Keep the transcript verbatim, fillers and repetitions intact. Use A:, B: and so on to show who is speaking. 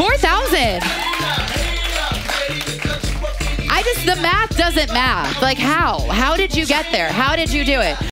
A: four thousand. I just, the math doesn't math. Like how? How did you get there? How did you do it?